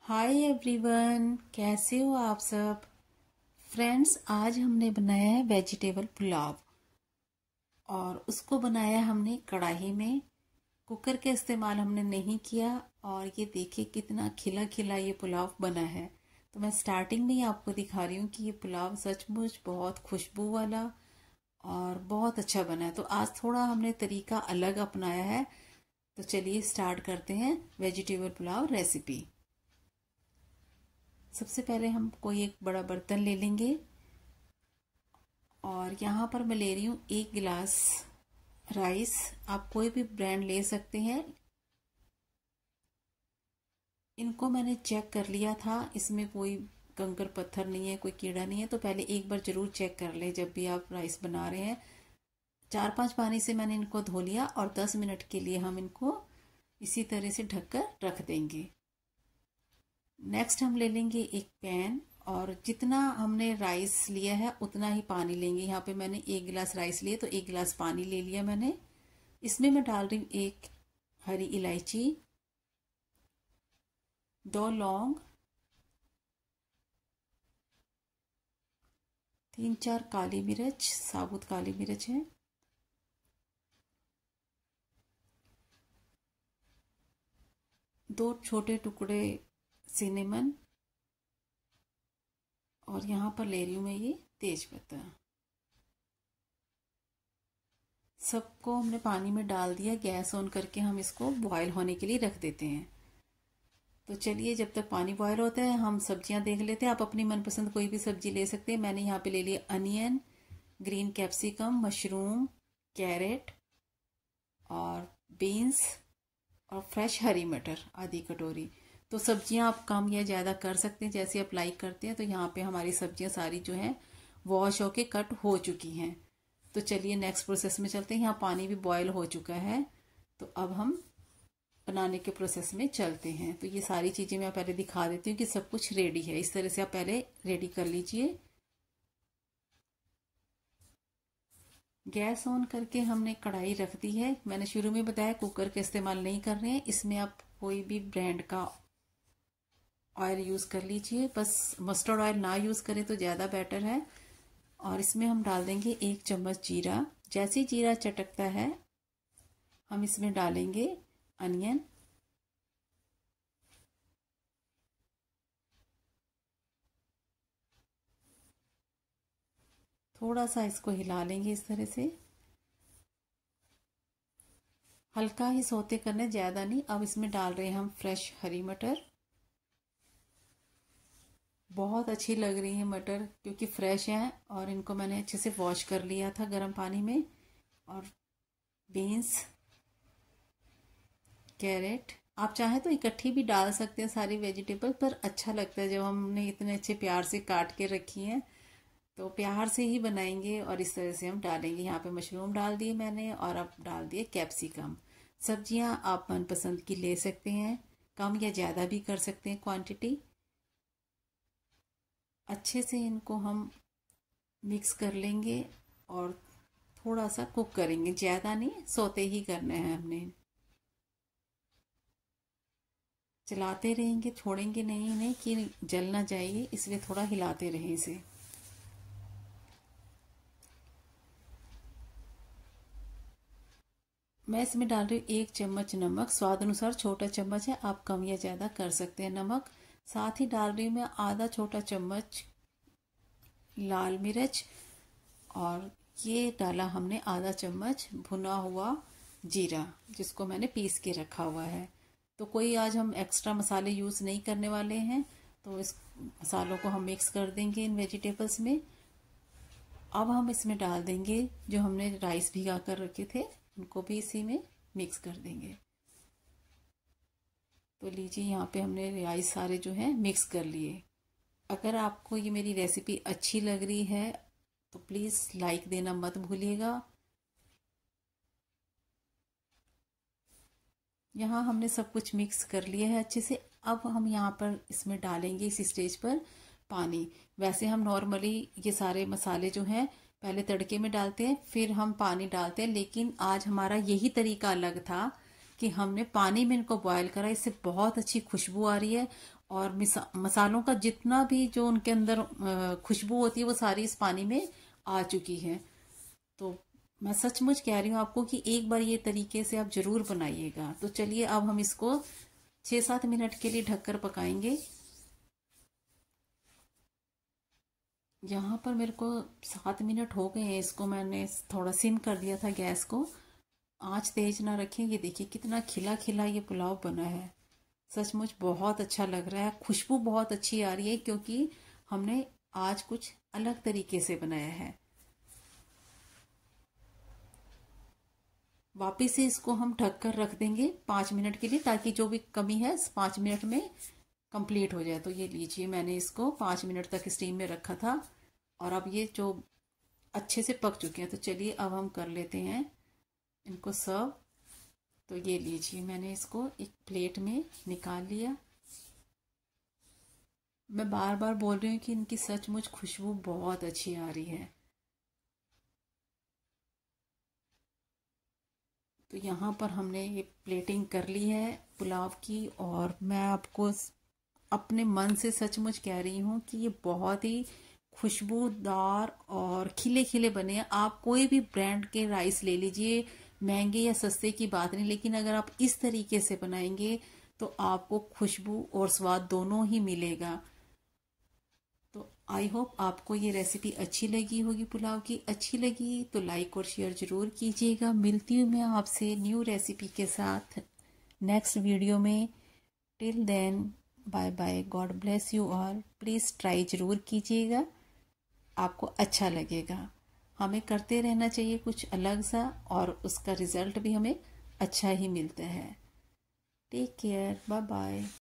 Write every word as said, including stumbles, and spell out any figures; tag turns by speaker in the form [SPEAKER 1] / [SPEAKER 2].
[SPEAKER 1] Hi everyone, कैसे हो आप सब। फ्रेंड्स, आज हमने बनाया है वेजिटेबल पुलाव और उसको बनाया हमने कढ़ाई में। कुकर का इस्तेमाल हमने नहीं किया और ये देखिए कितना खिला खिला ये पुलाव बना है। तो मैं स्टार्टिंग में ही आपको दिखा रही हूँ कि ये पुलाव सचमुच बहुत खुशबू वाला और बहुत अच्छा बना है। तो आज थोड़ा हमने तरीका अलग अपनाया है। तो चलिए स्टार्ट करते हैं वेजिटेबल पुलाव रेसिपी। सबसे पहले हम कोई एक बड़ा बर्तन ले लेंगे और यहाँ पर मैं ले रही हूँ एक गिलास राइस। आप कोई भी ब्रांड ले सकते हैं। इनको मैंने चेक कर लिया था, इसमें कोई कंकर पत्थर नहीं है, कोई कीड़ा नहीं है। तो पहले एक बार जरूर चेक कर ले जब भी आप राइस बना रहे हैं। चार पांच पानी से मैंने इनको धो लिया और दस मिनट के लिए हम इनको इसी तरह से ढककर रख देंगे। नेक्स्ट हम ले लेंगे एक पैन और जितना हमने राइस लिया है उतना ही पानी लेंगे। यहाँ पे मैंने एक गिलास राइस लिए तो एक गिलास पानी ले लिया मैंने। इसमें मैं डाल रही हूँ एक हरी इलायची, दो लौंग, तीन चार काली मिर्च, साबुत काली मिर्च है, दो छोटे टुकड़े सिनेमन और यहाँ पर ले रही हूँ मैं ये तेज पत्ता। सबको हमने पानी में डाल दिया। गैस ऑन करके हम इसको बॉयल होने के लिए रख देते हैं। तो चलिए जब तक पानी बॉयल होता है हम सब्जियां देख लेते हैं। आप अपनी मनपसंद कोई भी सब्जी ले सकते हैं। मैंने यहाँ पे ले लिया onion, green capsicum, mushroom, carrot और बीन्स और फ्रेश हरी मटर आधी कटोरी। तो सब्जियां आप कम या ज़्यादा कर सकते हैं जैसे आप लाइक करते हैं। तो यहाँ पे हमारी सब्जियां सारी जो हैं वॉश होके कट हो चुकी हैं। तो चलिए नेक्स्ट प्रोसेस में चलते हैं। यहाँ पानी भी बॉयल हो चुका है। तो अब हम बनाने के प्रोसेस में चलते हैं। तो ये सारी चीज़ें मैं पहले दिखा देती हूँ कि सब कुछ रेडी है। इस तरह से आप पहले रेडी कर लीजिए। गैस ऑन करके हमने कढ़ाई रख दी है। मैंने शुरू में बताया कुकर का इस्तेमाल नहीं कर रहे हैं। इसमें आप कोई भी ब्रांड का ऑयल यूज़ कर लीजिए। बस मस्टर्ड ऑयल ना यूज़ करें तो ज़्यादा बेटर है। और इसमें हम डाल देंगे एक चम्मच जीरा। जैसे ही जीरा चटकता है हम इसमें डालेंगे अनियन, थोड़ा सा इसको हिला लेंगे इस तरह से। हल्का ही सौते करने, ज़्यादा नहीं। अब इसमें डाल रहे हैं हम फ्रेश हरी मटर। बहुत अच्छी लग रही है मटर क्योंकि फ्रेश हैं और इनको मैंने अच्छे से वॉश कर लिया था गर्म पानी में। और बीन्स, कैरेट, आप चाहें तो इकट्ठी भी डाल सकते हैं सारी वेजिटेबल, पर अच्छा लगता है जब हमने इतने अच्छे प्यार से काट के रखी हैं तो प्यार से ही बनाएंगे। और इस तरह से हम डालेंगे। यहाँ पे मशरूम डाल दिए मैंने और अब डाल दिए कैप्सिकम। सब्जियां आप मनपसंद की ले सकते हैं, कम या ज़्यादा भी कर सकते हैं क्वांटिटी। अच्छे से इनको हम मिक्स कर लेंगे और थोड़ा सा कुक करेंगे, ज़्यादा नहीं, सोते ही करना है हमने। चलाते रहेंगे, छोड़ेंगे नहीं इन्हें कि जल ना जाएगी, इसलिए थोड़ा हिलाते रहें इसे। मैं इसमें डाल रही हूँ एक चम्मच नमक, स्वाद अनुसार, छोटा चम्मच है, आप कम या ज़्यादा कर सकते हैं नमक। साथ ही डाल रही हूँ मैं आधा छोटा चम्मच लाल मिर्च और ये डाला हमने आधा चम्मच भुना हुआ जीरा जिसको मैंने पीस के रखा हुआ है। तो कोई आज हम एक्स्ट्रा मसाले यूज़ नहीं करने वाले हैं। तो इस मसालों को हम मिक्स कर देंगे इन वेजिटेबल्स में। अब हम इसमें डाल देंगे जो हमने राइस भिगा कर रखे थे, उनको भी इसी में मिक्स कर देंगे। तो लीजिए यहाँ पे हमने राइस सारे जो हैं मिक्स कर लिए। अगर आपको ये मेरी रेसिपी अच्छी लग रही है तो प्लीज़ लाइक देना मत भूलिएगा। यहाँ हमने सब कुछ मिक्स कर लिया है अच्छे से। अब हम यहाँ पर इसमें डालेंगे इस स्टेज पर पानी। वैसे हम नॉर्मली ये सारे मसाले जो हैं पहले तड़के में डालते हैं फिर हम पानी डालते हैं, लेकिन आज हमारा यही तरीका अलग था कि हमने पानी में इनको बॉयल करा, इससे बहुत अच्छी खुशबू आ रही है। और मसालों का जितना भी जो उनके अंदर खुशबू होती है वो सारी इस पानी में आ चुकी है। तो मैं सचमुच कह रही हूँ आपको कि एक बार ये तरीके से आप जरूर बनाइएगा। तो चलिए अब हम इसको छः सात मिनट के लिए ढककर पकाएंगे। यहाँ पर मेरे को सात मिनट हो गए हैं, इसको मैंने थोड़ा सिम कर दिया था गैस को, आंच तेज ना रखें। ये देखिए कितना खिला खिला ये पुलाव बना है, सचमुच बहुत अच्छा लग रहा है। खुशबू बहुत अच्छी आ रही है क्योंकि हमने आज कुछ अलग तरीके से बनाया है। वापिस से इसको हम ढक कर रख देंगे पाँच मिनट के लिए, ताकि जो भी कमी है पाँच मिनट में कंप्लीट हो जाए। तो ये लीजिए मैंने इसको पाँच मिनट तक स्टीम में रखा था और अब ये जो अच्छे से पक चुके हैं। तो चलिए अब हम कर लेते हैं इनको सर्व। तो ये लीजिए मैंने इसको एक प्लेट में निकाल लिया। मैं बार बार बोल रही हूँ कि इनकी सचमुच खुशबू बहुत अच्छी आ रही है। तो यहाँ पर हमने ये प्लेटिंग कर ली है पुलाव की, और मैं आपको अपने मन से सचमुच कह रही हूँ कि ये बहुत ही खुशबूदार और खिले खिले बने हैं। आप कोई भी ब्रांड के राइस ले लीजिए, महंगे या सस्ते की बात नहीं, लेकिन अगर आप इस तरीके से बनाएंगे तो आपको खुशबू और स्वाद दोनों ही मिलेगा। तो आई होप आपको ये रेसिपी अच्छी लगी होगी पुलाव की। अच्छी लगी तो लाइक और शेयर ज़रूर कीजिएगा। मिलती हूँ मैं आपसे न्यू रेसिपी के साथ नेक्स्ट वीडियो में। Till then bye bye, God bless you all. Please try ज़रूर कीजिएगा, आपको अच्छा लगेगा। हमें करते रहना चाहिए कुछ अलग सा, और उसका रिज़ल्ट भी हमें अच्छा ही मिलता है। Take care, bye bye.